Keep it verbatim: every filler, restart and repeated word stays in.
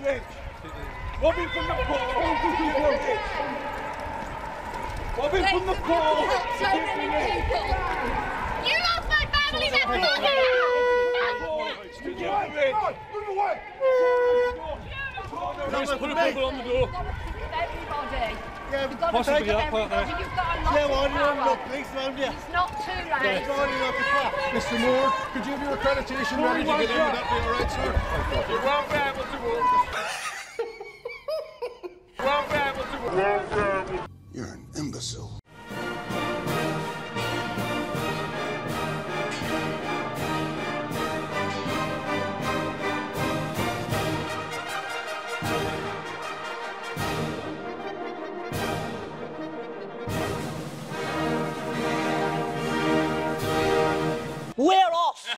rich. Robbing from the poor. Robbing from the poor. Help so many people. You lost my family member. Get rich. Move away. Please put a bubble on the door. Everybody. Yeah, You've got to possibly take up everybody. there. You've got a lot yeah, of well, you're power. the police around you. It's not too late. It's already not the clap. Mister Moore, could you have your accreditation ready to get in? Would that be all right, sir? You won't be able to walk. You won't be able to walk. You're an imbecile.